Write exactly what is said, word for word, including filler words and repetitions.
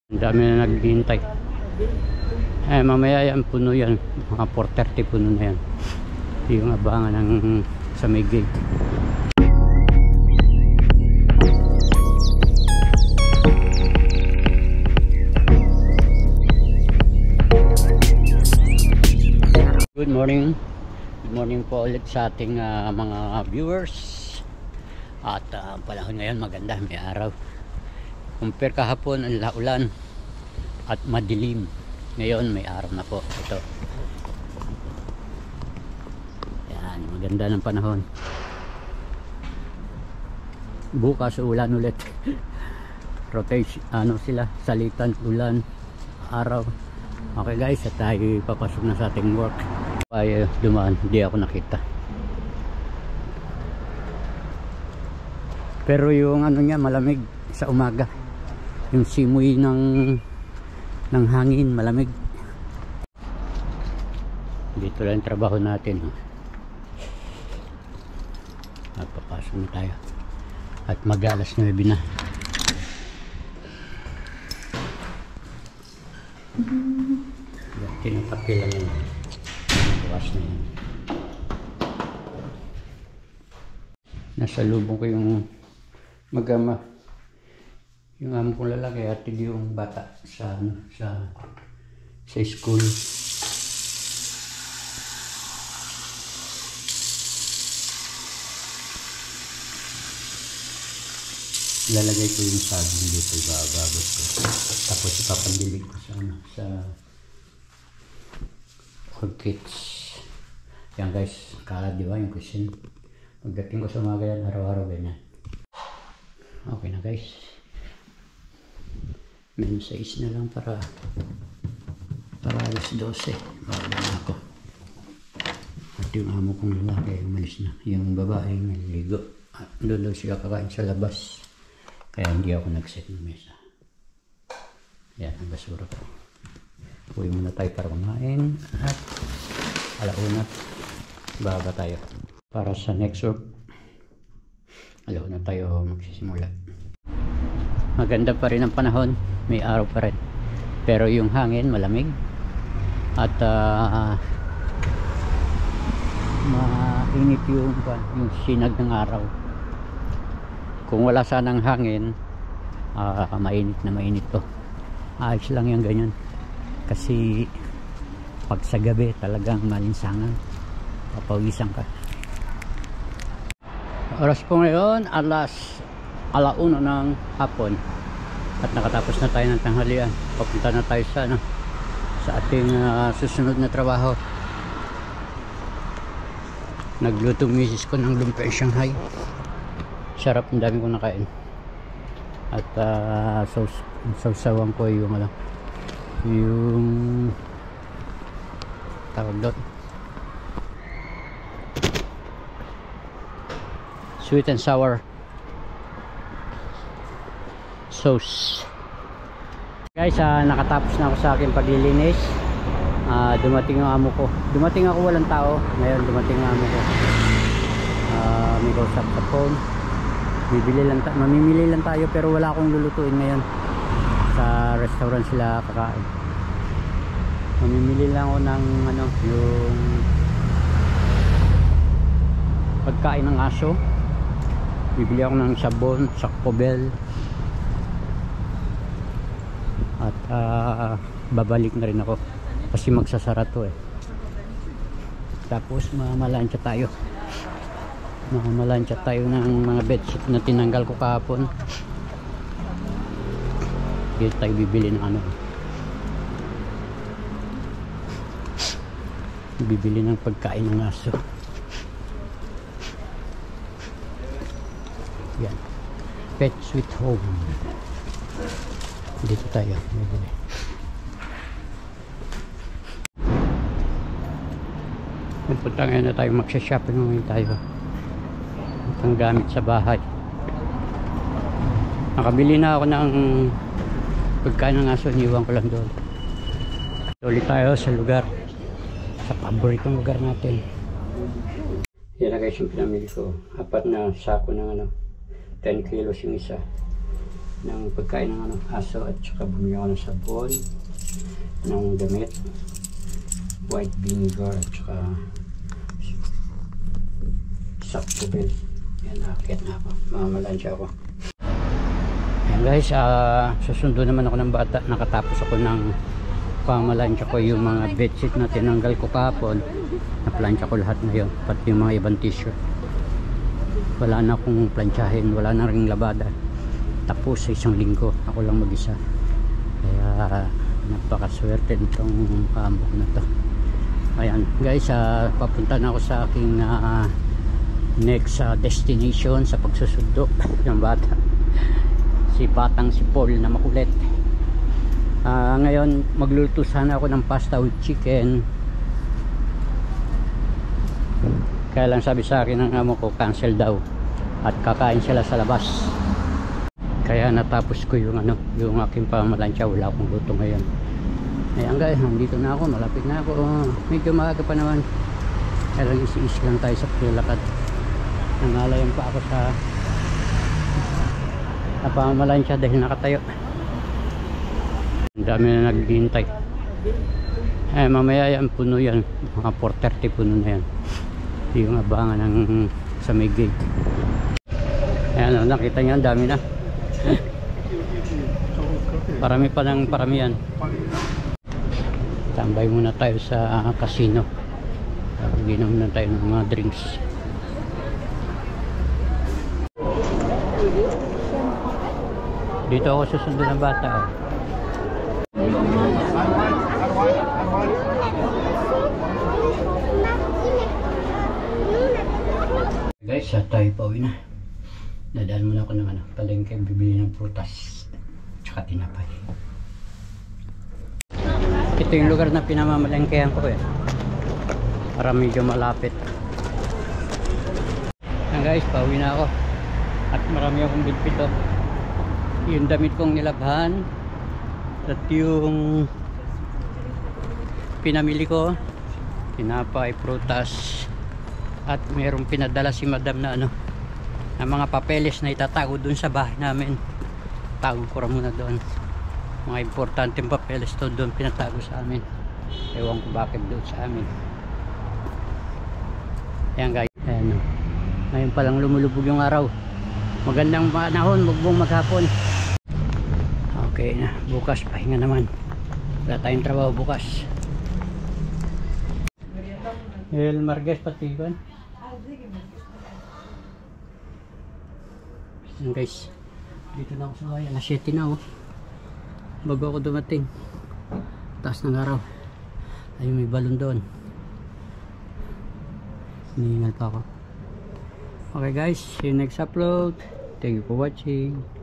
Ang dami na naghihintay. Eh mamaya yan, puno yan. Mga four thirty puno na yan. Yung abangan ng sa may gate. Good morning. Good morning po ulit sa ating uh, mga viewers. At uh, panahon ngayon maganda, may araw. Compare kahapon ang laulan at madilim. Ngayon may araw na po. Ito. Yan, maganda ng panahon. Bukas ulan ulit. Rotation, ano sila, salitan, ulan, araw. Okay guys, at tayo papasok na sa ating work. Ay dumaan, hindi ako nakita. Pero yung ano niya malamig sa umaga. Yung simoy ng ng hangin malamig. Dito lang trabaho natin. At papasok na tayo. At mag-alas nuwebe na. Yan, tinatapilan yun. Bukas na yun. Nasa lubong ko yung mag-ama. Yung amo kong lalaki at yung bata sa sa sa school. Ilalagay ko yung saging dito, bababot ko. Tapos ipapandilig ko sa ano, sa orchids. Yan guys, kala di ba yung kusin. Pagdating ko sa mga ganyan, araw-araw ganyan. Okay na guys. Men sais na lang para para alas dose. Bago na ako. At yung amo kong lalaki umalis na. Yung babae naliligo. At doon daw siya kakain sa labas. Kaya hindi ako nag-set ng mesa. Yan ang basura ko. Uwi muna tayo para kumain. At alauna baga tayo. Para sa next work. Alauna tayo magsisimula. Maganda pa rin ang panahon, may araw pa rin, pero yung hangin malamig at uh, mainit yung, yung sinag ng araw. Kung wala sanang hangin, uh, mainit na mainit to. Ayos lang yung ganyan kasi pag sa gabi talagang malinsangan, papawisan ka. Oras po ngayon alas alauna ng hapon at nakatapos na tayo ng tanghalian. Papunta na tayo sa, ano, sa ating uh, susunod na trabaho. Nagluto misis ko ng lumpia Shanghai. Sarap, ang dami ko nakain. At uh, sausawan ko yung ano, yung tawag doon, sweet and sour sauce. Guys, uh, nakatapos na ako sa aking paglilinis. Uh, dumating ang amo ko. Dumating ako, walang tao. Ngayon dumating ang amo ko. Uh, may kausap sa phone. Bibili lang ta mamimili lang tayo pero wala akong lulutuin ngayon. Sa restaurant sila kakain. Mamimili lang ako ng ano, yung pagkain ng aso. Bibili ako ng sabon, sakpobel. At uh, babalik na rin ako kasi magsasara to eh. Tapos mamalansya tayo. Mamalansya tayo ng mga bedsheet na tinanggal ko kahapon. Dito tayo bibili ng ano, bibili ng pagkain ng aso. Yan, Pet Sweet Home. Dito tayo bibili. Punta ngayon na tayo, magsha-shopping ngayon tayo ang gamit sa bahay. Nakabili na ako ng pagkain ng aso, iniwan ko lang doon. Ulit tayo sa lugar, sa paboritong lugar natin. Yan na guys yung pinamili ko. Apat na sako ng ano, ten kilos yung isa. ng pagkain ng ano, aso, at saka bumili ako ng sabon, ng damit, white vinegar, at saka sakto. Yan, nakakit na ako, mamalansya ako. Yan guys, uh, susundo naman ako ng bata. Nakatapos ako ng pamalansya ko. Yung mga bedsheet na tinanggal ko kahapon, naplansya ko lahat ngayon, pati yung mga ibang t-shirt. Wala na akong plansyahin, wala na ring labada. Tapos sa isang linggo ako lang mag-isa, kaya napakaswerte nitong hammock na to. Ayan guys, uh, papunta na ako sa aking uh, next uh, destination sa pagsusundo ng bata. Si Batang si Paul na makulit. Uh, ngayon magluluto sana ako ng pasta with chicken, kaya lang sabi sa akin ng amo ko cancel daw at kakain sila sa labas. Kaya natapos ko yung ano, yung aking pamalansya. Wala akong luto ngayon. Ayan guys, nandito na ako, malapit na ako. Medyo maaga pa naman, kaya lang isi-is lang tayo sa paglalakad. Nangalayan pa ako sa na pamalansya dahil nakatayo. Ang dami na naghihintay. Eh mamaya yan, puno yan, mga four thirty puno na yan, yung abangan ng sa may gate. Ayan o, nakita nyo, ang dami na. Parami pa ng parami yan. Tambay muna tayo sa casino, ginom na tayo ng mga drinks. Dito ako susundo ng bata oh. Guys, sa tayo pa uwi na. Dadaan muna ako ng ano, palengke, bibili ng prutas tsaka tinapay. Ito yung lugar na pinamamalengkehan ko eh, para medyo malapit. Yan guys, pauwi na ako at marami akong bitbit oh. Yung damit kong nilabhan at yung pinamili ko, tinapay, prutas, at mayroong pinadala si madam na ano, na mga papeles na itatago dun sa bahay namin. Tago ko rin muna doon mga importanteng papeles to, doon pinatago sa amin. Ewan ko bakit doon sa amin. Ayan guys, ayan, ngayon palang lumulubog yung araw. Magandang panahon, magbong maghapon. Okay na, bukas pahinga naman, wala tayong trabaho bukas. El Marquez pati kan. Ayan guys, dito na ako sa bayan, alas siyete na oh, bago ako dumating. Taas ng araw, ayun may balon doon, hinihingal pa ako. Okay guys, see you next upload. Thank you for watching.